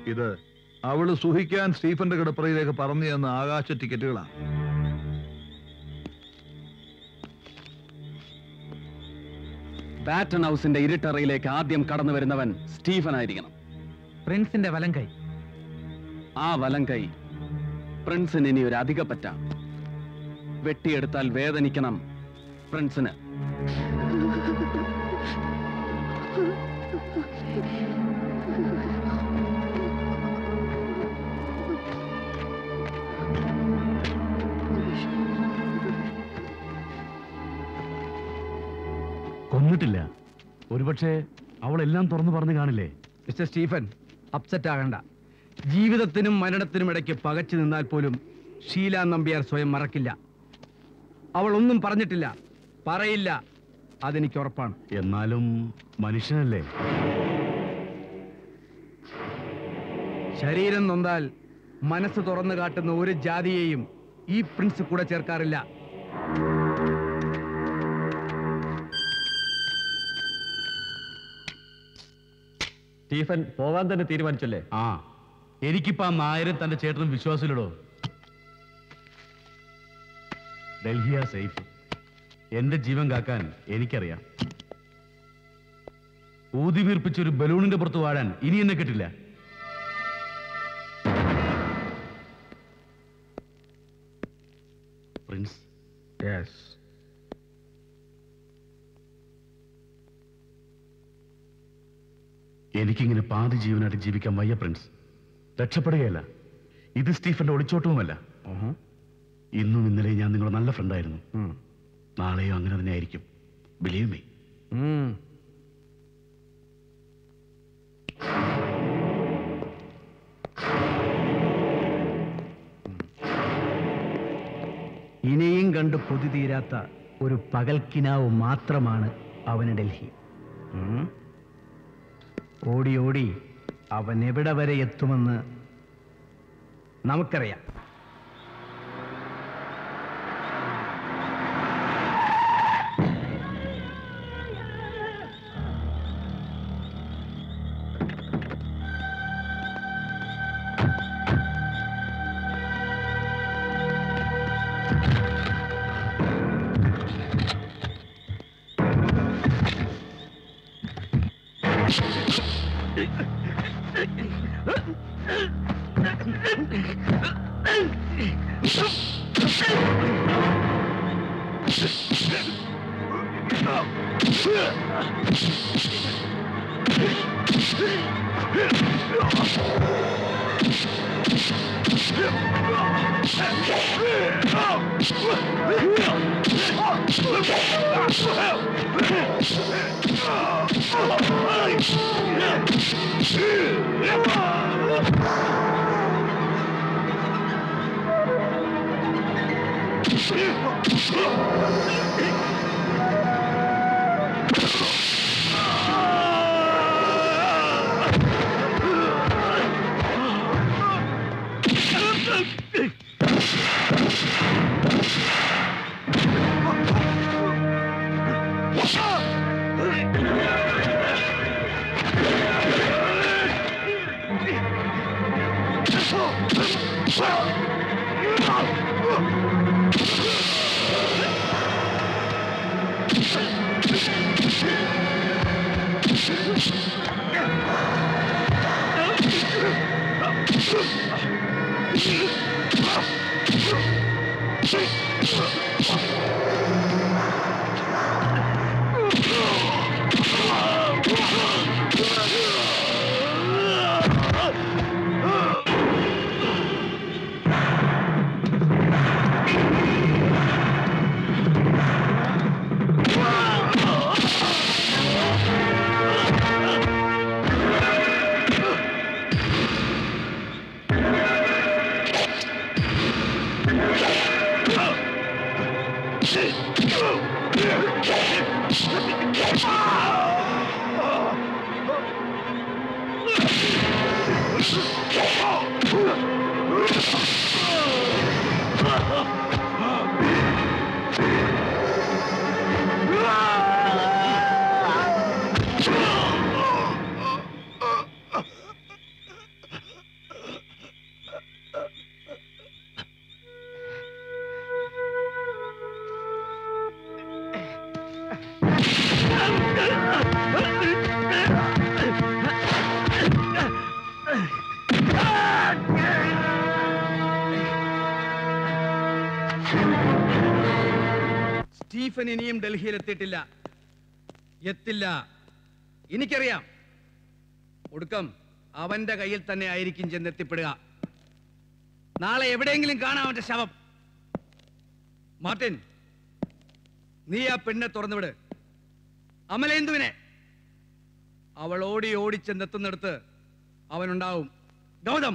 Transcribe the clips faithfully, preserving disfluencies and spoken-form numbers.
ഇത് അവള് സുഹിക്കാൻ സ്റ്റീഫന്റെ കിടപ്പറയിലേക്ക് പറഞ്ഞു തന്ന ആകാശ ടിക്കറ്റുകളാണ്. ബാറ്റൺ ഹൗസിന്റെ ഇരുട്ടറയിലേക്ക് ആദ്യം കടന്നു വരുന്നവൻ സ്റ്റീഫൻ ആയിരിക്കണം. പ്രിൻസിന്റെ വലം കൈ. ആ വലം കൈ പ്രിൻസിന് ഇനി ഒരു അധിക പറ്റ. വെട്ടിയെടുത്താൽ വേദനിക്കണം പ്രിൻസിന്. കൊന്നിട്ടില്ല. ഒരുപക്ഷെ അവളെല്ലാം തുറന്നു പറഞ്ഞു കാണില്ലേ? മിസ്റ്റർ സ്റ്റീഫൻ, അപ്സെറ്റ് ആകണ്ട. ജീവിതത്തിനും മരണത്തിനും ഇടയ്ക്ക് പകച്ചു നിന്നാൽ പോലും ഷീല നമ്പ്യാർ സ്വയം മറക്കില്ല. അവൾ ഒന്നും പറഞ്ഞിട്ടില്ല, പറയില്ല, അതെനിക്ക് ഉറപ്പാണ്. എന്നാലും മനുഷ്യനല്ലേ? ശരീരം നൊന്താൽ മനസ്സ് തുറന്നു കാട്ടുന്ന ഒരു ജാതിയെയും ഈ പ്രിൻസ് കൂടെ ചേർക്കാറില്ല. സ്റ്റീഫൻ പോവാൻ തന്നെ തീരുമാനിച്ചല്ലേ? ആ, എനിക്കിപ്പോ ആ നായരും തന്റെ ചേട്ടനും വിശ്വാസമില്ലടോ. ഡൽഹിയാ സേഫ്. എന്റെ ജീവൻ കാക്കാൻ എനിക്കറിയാം. ഊതി വീർപ്പിച്ചൊരു ബലൂണിന്റെ പുറത്ത് വാഴാൻ ഇനി എന്നെ കിട്ടില്ല. പ്രിൻസ്. യെസ്. എനിക്കിങ്ങനെ പാതി ജീവനായിട്ട് ജീവിക്കാൻ വയ്യ പ്രിൻസ്. രക്ഷപ്പെടുകയല്ല. ഇത് സ്റ്റീഫന്റെ ഒളിച്ചോട്ടവുമല്ല. ഇന്നും ഇന്നലെ ഞാൻ നിങ്ങളുടെ നല്ല ഫ്രണ്ടായിരുന്നു. നാളെയോ അങ്ങനെ തന്നെ ആയിരിക്കും. Believe me. ഇനിയും കണ്ട് കൊതി തീരാത്ത ഒരു പകൽക്കിനാവ് മാത്രമാണ് അവന് ഡൽഹി. ഓടി ഓടി അവൻ എവിടെ വരെ എത്തുമെന്ന് നമുക്കറിയാം. സ്റ്റീഫൻ ഇനിയും ഡൽഹിയിൽ എത്തിയിട്ടില്ല, എത്തില്ല. എനിക്കറിയാം. ഒടുക്കം അവന്റെ കയ്യിൽ തന്നെ ആയിരിക്കും ചെന്നെത്തിപ്പെടുക. നാളെ എവിടെയെങ്കിലും കാണാം അവന്റെ ശവം. മാർട്ടിൻ, നീ ആ പെണ്ണെ തുറന്നുവിട്. അമലേന്ദുവിനെ. അവൾ ഓടി ഓടിച്ചെന്നെത്തുന്നിടത്ത് അവനുണ്ടാവും. ഗൗതം,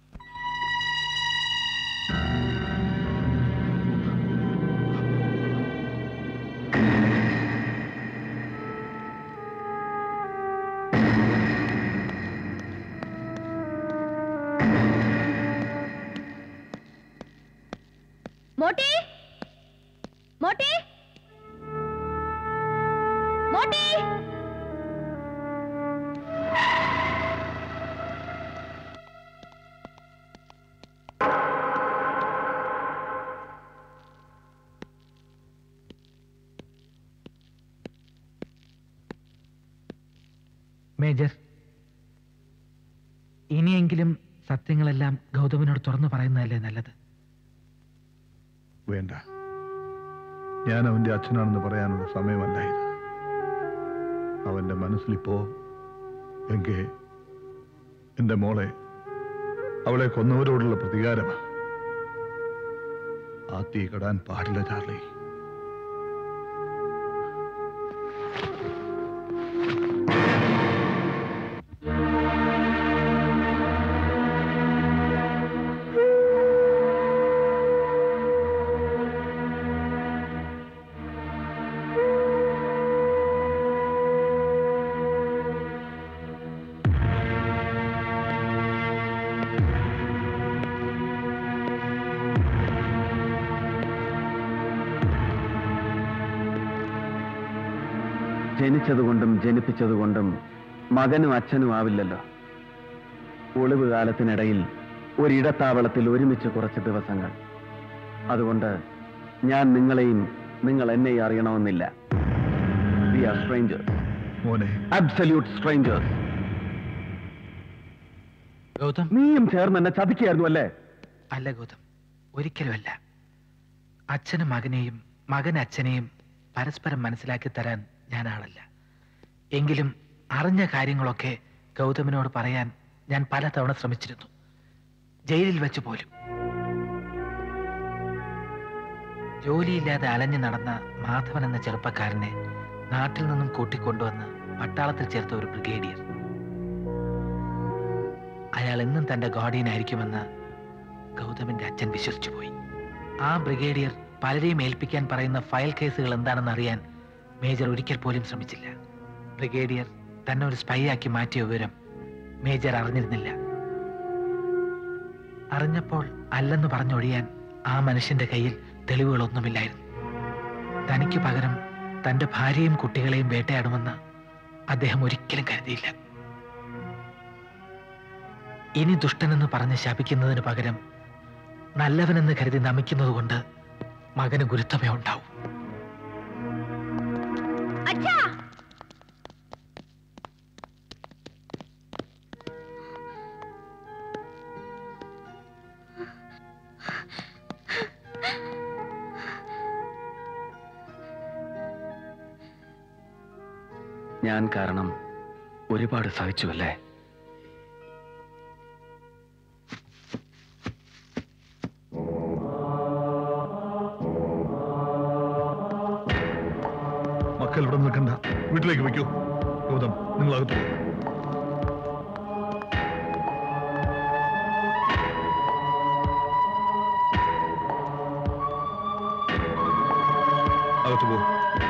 മോട്ടി മോട്ടി മോട്ടി മേജർ, ഇനിയെങ്കിലും സത്യങ്ങളെല്ലാം ഗൗതമിനോട് തുറന്നു പറയുന്നതല്ലേ നല്ലത്? വേണ്ട, ഞാൻ അവന്റെ അച്ഛനാണെന്ന് പറയാനുള്ള സമയമല്ല ഇത്. അവന്റെ മനസ്സിലിപ്പോ എങ്കെ എന്റെ മോളെ, അവളെ കൊന്നവരോടുള്ള പ്രതികാരമാ. ആ തീ കടാൻ പാടില്ല ചാർലി. ജനിച്ചതുകൊണ്ടും ജനിപ്പിച്ചതുകൊണ്ടും മകനും അച്ഛനും ആവില്ലല്ലോ. ഒളിവ് കാലത്തിനിടയിൽ ഒരിടത്താവളത്തിൽ ഒരുമിച്ച് കുറച്ച് ദിവസങ്ങൾ. അതുകൊണ്ട് ഞാൻ നിങ്ങളെയും നിങ്ങൾ എന്നെയും അറിയണമെന്നില്ല. വി ആർ സ്ട്രേഞ്ചേഴ്സ്, മോനെ. Absolute strangers. ഗൗതം, നീയും ചേർന്ന് എന്നെ ചതിക്കുകയായിരുന്നു അല്ലേ? അല്ല ഗൗതം, ഒരിക്കലുമല്ല. അച്ഛനും മകനെയും മകൻ അച്ഛനെയും പരസ്പരം മനസ്സിലാക്കി തരാൻ ഞാൻ ആളല്ല. എങ്കിലും അറിഞ്ഞ കാര്യങ്ങളൊക്കെ ഗൗതമിനോട് പറയാൻ ഞാൻ പലതവണ ശ്രമിച്ചിരുന്നു, ജയിലിൽ വെച്ച് പോലും. ജോലിയില്ലാതെ അലഞ്ഞു നടന്ന മാധവൻ എന്ന ചെറുപ്പക്കാരനെ നാട്ടിൽ നിന്നും കൂട്ടിക്കൊണ്ടുവന്ന് പട്ടാളത്തിൽ ചേർത്ത ഒരു ബ്രിഗേഡിയർ. അയാൾ എന്നും തന്റെ ഗാർഡിയൻ ആയിരിക്കുമെന്ന് ഗൗതമിന്റെ അച്ഛൻ വിശ്വസിച്ചു പോയി. ആ ബ്രിഗേഡിയർ പലരെയും ഏൽപ്പിക്കാൻ പറയുന്ന ഫയൽ കേസുകൾ എന്താണെന്ന് അറിയാൻ മേജർ ഒരിക്കൽ പോലും ശ്രമിച്ചില്ല. ബ്രിഗേഡിയർ തന്നെ ഒരു സ്പൈ ആക്കി മാറ്റിയ വിവരം മേജർ അറിഞ്ഞിരുന്നില്ല. അറിഞ്ഞപ്പോൾ അല്ലെന്ന് പറഞ്ഞൊഴിയാൻ ആ മനുഷ്യന്റെ കയ്യിൽ തെളിവുകളൊന്നുമില്ലായിരുന്നു. തനിക്ക് പകരം തന്റെ ഭാര്യയും കുട്ടികളെയും വേട്ടയാടുമെന്ന് അദ്ദേഹം ഒരിക്കലും കരുതിയില്ല. ഇനി ദുഷ്ടനെന്ന് പറഞ്ഞ് ശപിക്കുന്നതിന് പകരം നല്ലവനെന്ന് കരുതി നമിക്കുന്നത് കൊണ്ട് മകന് ഗുരുത്വമേ ഉണ്ടാവും. അച്ഛാ, ഞാൻ കാരണം ഒരുപാട് സഹിച്ചുവല്ലേ? മക്കൾ ഇവിടെ നിൽക്കണ്ട, വീട്ടിലേക്ക് വയ്ക്കൂ. ഗൗതം, നിങ്ങൾ അകത്ത് പോകും. അകത്ത് പോകും.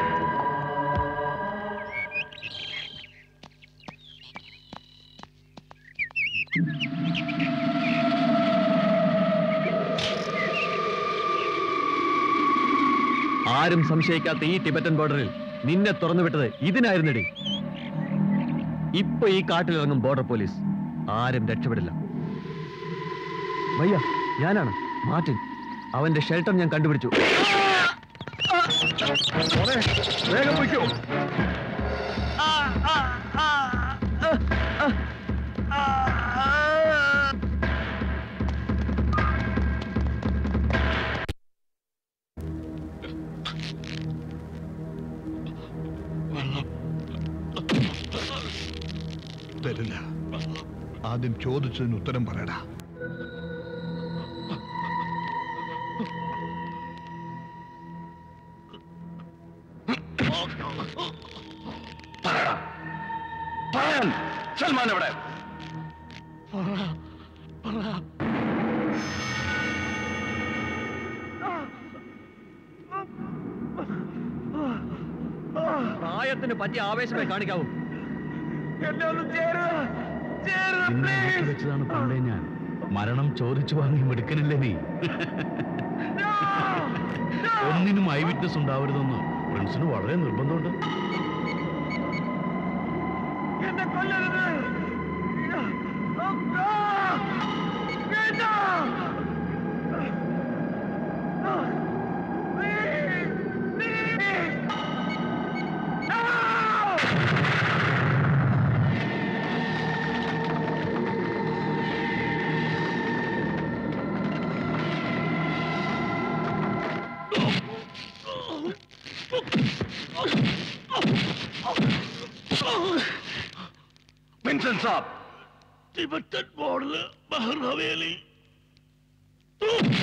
ആരും സംശയിക്കാത്ത ഈ ടിബറ്റൻ ബോർഡറിൽ നിന്നെ തുറന്നുവിട്ടത് ഇതിനായിരുന്നടി. ഇപ്പൊ ഈ കാട്ടിലിറങ്ങും ബോർഡർ പോലീസ്, ആരും രക്ഷപ്പെടില്ല. ഭയ്യ, ഞാനാണ് മാർട്ടിൻ. അവന്റെ ഷെൽട്ടർ ഞാൻ കണ്ടുപിടിച്ചു. വേഗം വയ്ക്കൂ. പറ്റില്ല. ആദ്യം ചോദിച്ചതിന് ഉത്തരം പറയടാ. സൽമാൻ എവിടെ? പ്രായത്തിന് പറ്റിയ ആവേശമേ കാണിക്കാവൂ. നിന്നെ വീട്ടിൽ വെച്ചതാണ് പണ്ടേ ഞാൻ. മരണം ചോദിച്ചു വാങ്ങി മെടുക്കനില്ലേ നീ? ഒന്നിനും ഐ വിറ്റ്നസ് ഉണ്ടാവരുതെന്ന് പ്രിൻസിന് വളരെ നിർബന്ധമുണ്ട്. विंसेंट साहब, तिब्बतन बॉर्डर बाहर हवेली